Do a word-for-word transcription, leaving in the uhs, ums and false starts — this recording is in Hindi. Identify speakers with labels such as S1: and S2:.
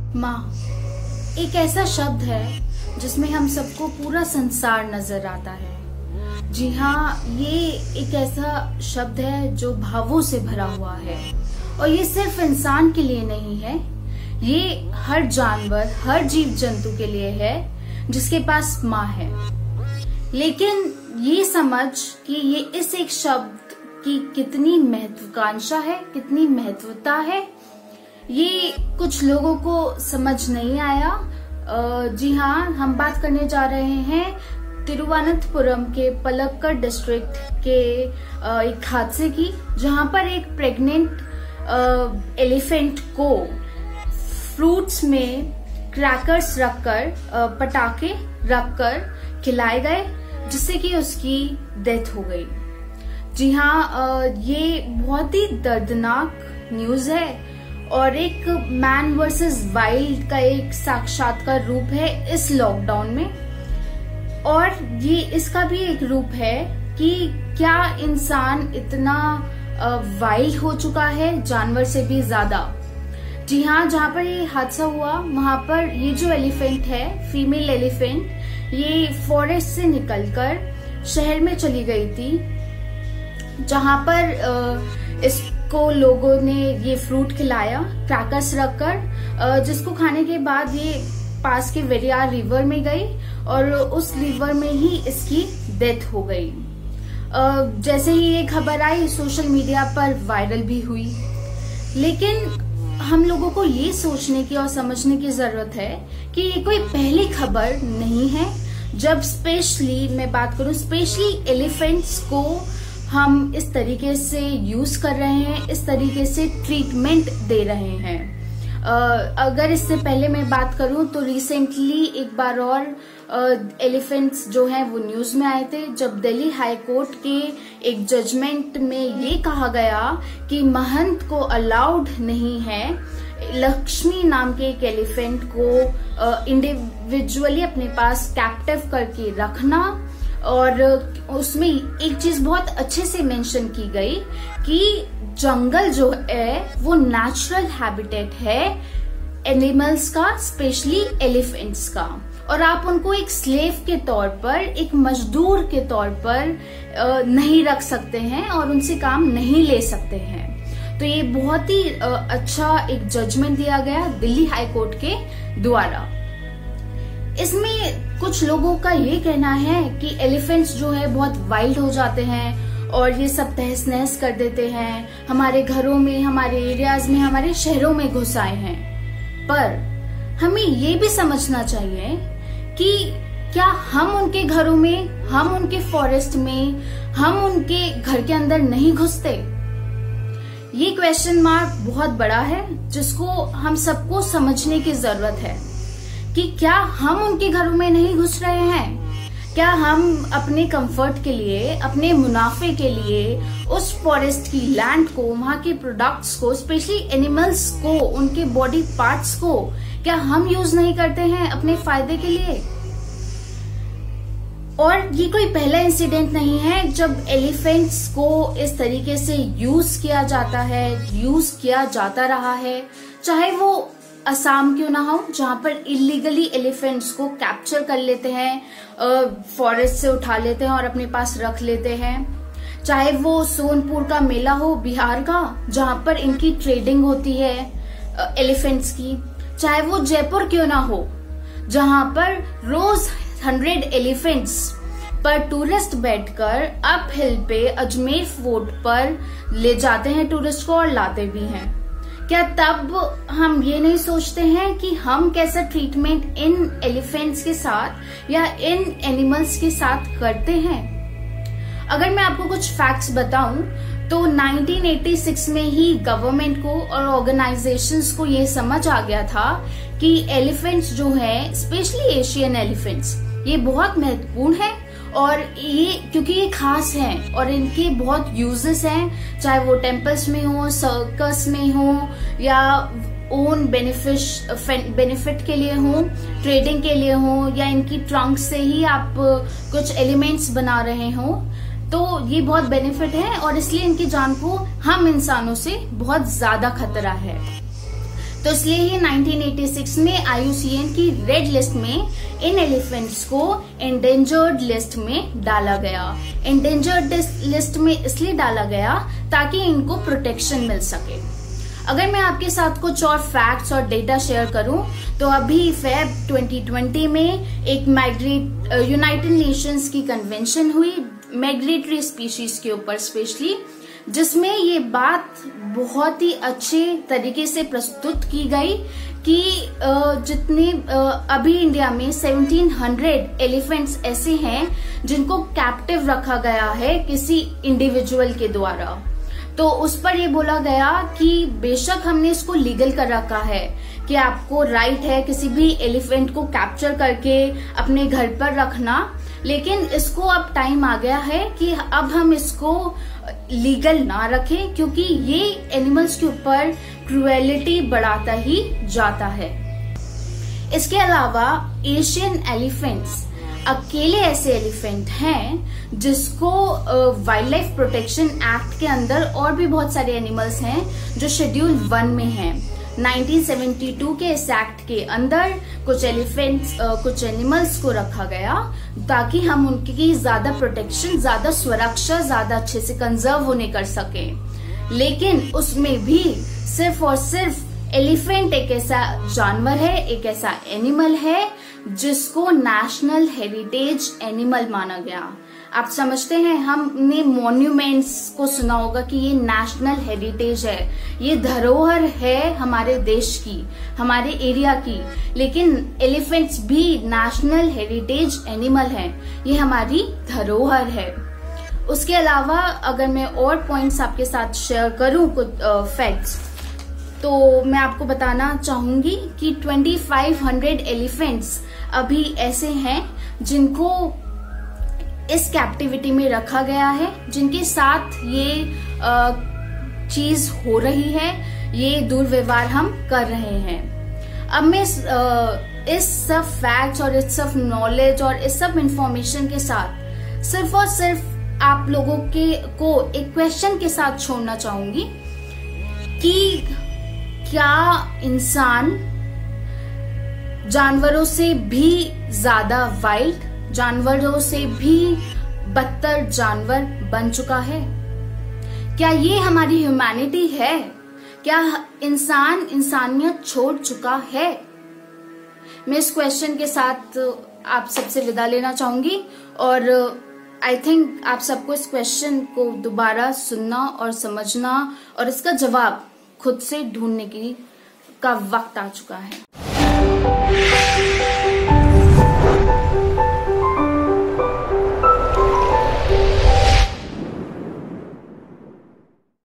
S1: माँ एक ऐसा शब्द है जिसमें हम सबको पूरा संसार नजर आता है। जी हाँ, ये एक ऐसा शब्द है जो भावों से भरा हुआ है और ये सिर्फ इंसान के लिए नहीं है, ये हर जानवर, हर जीव जंतु के लिए है जिसके पास माँ है। लेकिन ये समझ कि ये इस एक शब्द की कितनी महत्वाकांक्षा है, कितनी महत्वता है, ये कुछ लोगों को समझ नहीं आया। जी हाँ, हम बात करने जा रहे हैं तिरुवनंतपुरम के पलक्कड़ डिस्ट्रिक्ट के एक हादसे की, जहां पर एक प्रेग्नेंट एलिफेंट को फ्रूट्स में क्रैकर्स रखकर, पटाखे रखकर खिलाए गए, जिससे कि उसकी डेथ हो गई। जी हाँ, ये बहुत ही दर्दनाक न्यूज है और एक मैन वर्सेस वाइल्ड का एक साक्षात्कार रूप है इस लॉकडाउन में। और ये इसका भी एक रूप है कि क्या इंसान इतना वाइल्ड हो चुका है जानवर से भी ज्यादा। जी हाँ, जहाँ पर ये हादसा हुआ वहां पर ये जो एलिफेंट है, फीमेल एलिफेंट, ये फॉरेस्ट से निकलकर शहर में चली गई थी, जहां पर इस को लोगों ने ये फ्रूट खिलाया क्रैकर्स रखकर, जिसको खाने के बाद ये पास के वेरियार रिवर में गई और उस रिवर में ही इसकी डेथ हो गई। जैसे ही ये खबर आई सोशल मीडिया पर वायरल भी हुई। लेकिन हम लोगों को ये सोचने की और समझने की जरूरत है कि ये कोई पहली खबर नहीं है जब स्पेशली मैं बात करूं स्पेशली एलिफेंट्स को हम इस तरीके से यूज कर रहे हैं, इस तरीके से ट्रीटमेंट दे रहे हैं। uh, अगर इससे पहले मैं बात करूं तो रिसेंटली एक बार और एलिफेंट्स uh, जो हैं वो न्यूज में आए थे, जब दिल्ली हाई कोर्ट के एक जजमेंट में ये कहा गया कि महंत को अलाउड नहीं है लक्ष्मी नाम के एक एलिफेंट को इंडिविजुअली uh, अपने पास कैप्टिव करके रखना। और उसमें एक चीज बहुत अच्छे से मेंशन की गई कि जंगल जो है वो नेचुरल हैबिटेट है एनिमल्स का, स्पेशली एलिफेंट्स का, और आप उनको एक स्लेव के तौर पर, एक मजदूर के तौर पर नहीं रख सकते हैं और उनसे काम नहीं ले सकते हैं। तो ये बहुत ही अच्छा एक जजमेंट दिया गया दिल्ली हाई कोर्ट के द्वारा। इसमें कुछ लोगों का ये कहना है कि एलिफेंट्स जो है बहुत वाइल्ड हो जाते हैं और ये सब तहस नहस कर देते हैं, हमारे घरों में, हमारे एरियाज में, हमारे शहरों में घुस आए हैं। पर हमें ये भी समझना चाहिए कि क्या हम उनके घरों में, हम उनके फॉरेस्ट में, हम उनके घर के अंदर नहीं घुसते? ये क्वेश्चन मार्क बहुत बड़ा है जिसको हम सबको समझने की जरूरत है कि क्या हम उनके घरों में नहीं घुस रहे हैं? क्या हम अपने कंफर्ट के लिए, अपने मुनाफे के लिए उस फॉरेस्ट की लैंड को, वहां के प्रोडक्ट्स को, स्पेशली एनिमल्स को, उनके बॉडी पार्ट्स को क्या हम यूज नहीं करते हैं अपने फायदे के लिए? और ये कोई पहला इंसिडेंट नहीं है जब एलिफेंट्स को इस तरीके से यूज किया जाता है, यूज किया जाता रहा है। चाहे वो असम क्यों ना हो, जहां पर इलीगली एलिफेंट्स को कैप्चर कर लेते हैं, फॉरेस्ट से उठा लेते हैं और अपने पास रख लेते हैं। चाहे वो सोनपुर का मेला हो बिहार का, जहां पर इनकी ट्रेडिंग होती है एलिफेंट्स की। चाहे वो जयपुर क्यों ना हो, जहां पर रोज हंड्रेड एलिफेंट्स पर टूरिस्ट बैठकर अप हिल पे अजमेर फोर्ट पर ले जाते हैं टूरिस्ट को और लाते भी हैं। क्या तब हम ये नहीं सोचते हैं कि हम कैसा ट्रीटमेंट इन एलिफेंट्स के साथ या इन एनिमल्स के साथ करते हैं? अगर मैं आपको कुछ फैक्ट्स बताऊं तो नाइनटीन एटी सिक्स में ही गवर्नमेंट को और ऑर्गेनाइजेशंस को ये समझ आ गया था कि एलिफेंट्स जो है, स्पेशली एशियन एलिफेंट्स, ये बहुत महत्वपूर्ण है और ये क्योंकि ये खास हैं और इनके बहुत यूजेस हैं, चाहे वो टेम्पल्स में हो, सर्कस में हो, या ओन बेनिफिट बेनिफिट के लिए हो, ट्रेडिंग के लिए हो, या इनकी ट्रंक से ही आप कुछ एलिमेंट्स बना रहे हो, तो ये बहुत बेनिफिट है और इसलिए इनकी जान को हम इंसानों से बहुत ज्यादा खतरा है। तो इसलिए ही नाइनटीन एटी सिक्स में आई यू सी एन की रेड लिस्ट में इन एलिफेंट्स को एंडेंजर्ड लिस्ट में डाला गया। एंडेंजर्ड लिस्ट में इसलिए डाला गया ताकि इनको प्रोटेक्शन मिल सके। अगर मैं आपके साथ कुछ और फैक्ट्स और डेटा शेयर करूं तो अभी फेब ट्वेंटी ट्वेंटी में एक माइग्रेट यूनाइटेड नेशंस की कन्वेंशन हुई माइग्रेटरी स्पीशीज के ऊपर स्पेशली, जिसमें ये बात बहुत ही अच्छे तरीके से प्रस्तुत की गई कि जितने अभी इंडिया में सेवनटीन हंड्रेड एलिफेंट्स ऐसे हैं जिनको कैप्टिव रखा गया है किसी इंडिविजुअल के द्वारा। तो उस पर ये बोला गया कि बेशक हमने इसको लीगल कर रखा है कि आपको राइट है किसी भी एलिफेंट को कैप्चर करके अपने घर पर रखना, लेकिन इसको अब टाइम आ गया है कि अब हम इसको लीगल ना रखें क्योंकि ये एनिमल्स के ऊपर क्रूएलिटी बढ़ाता ही जाता है। इसके अलावा एशियन एलिफेंट्स अकेले ऐसे एलिफेंट हैं जिसको वाइल्ड लाइफ प्रोटेक्शन एक्ट के अंदर और भी बहुत सारे एनिमल्स हैं जो शेड्यूल वन में हैं। नाइनटीन सेवेंटी टू के इस एक्ट के अंदर कुछ एलिफेंट्स कुछ एनिमल्स को रखा गया ताकि हम उनकी ज्यादा प्रोटेक्शन, ज्यादा सुरक्षा, ज्यादा अच्छे से कंजर्व होने कर सकें। लेकिन उसमें भी सिर्फ और सिर्फ एलिफेंट एक ऐसा जानवर है, एक ऐसा एनिमल है जिसको नेशनल हेरिटेज एनिमल माना गया। आप समझते हैं, हमने मॉन्यूमेंट्स को सुना होगा कि ये नेशनल हेरिटेज है, ये धरोहर है हमारे देश की, हमारे एरिया की, लेकिन एलिफेंट्स भी नेशनल हेरिटेज एनिमल हैं, ये हमारी धरोहर है। उसके अलावा अगर मैं और पॉइंट्स आपके साथ शेयर करूं कुछ फैक्ट्स, तो मैं आपको बताना चाहूंगी कि पच्चीस सौ एलिफेंट्स अभी ऐसे हैं जिनको इस कैप्टिविटी में रखा गया है, जिनके साथ ये आ, चीज हो रही है, ये दुर्व्यवहार हम कर रहे हैं। अब मैं इस, आ, इस सब फैक्ट्स और इस सब नॉलेज और इस सब इंफॉर्मेशन के साथ सिर्फ और सिर्फ आप लोगों के को एक क्वेश्चन के साथ छोड़ना चाहूंगी कि क्या इंसान जानवरों से भी ज्यादा वाइल्ड, जानवरों से भी बदतर जानवर बन चुका है? क्या ये हमारी ह्यूमैनिटी है? क्या इंसान इंसानियत छोड़ चुका है? मैं इस क्वेश्चन के साथ आप सबसे विदा लेना चाहूंगी और आई थिंक आप सबको इस क्वेश्चन को दोबारा सुनना और समझना और इसका जवाब खुद से ढूंढने की का वक्त आ चुका है।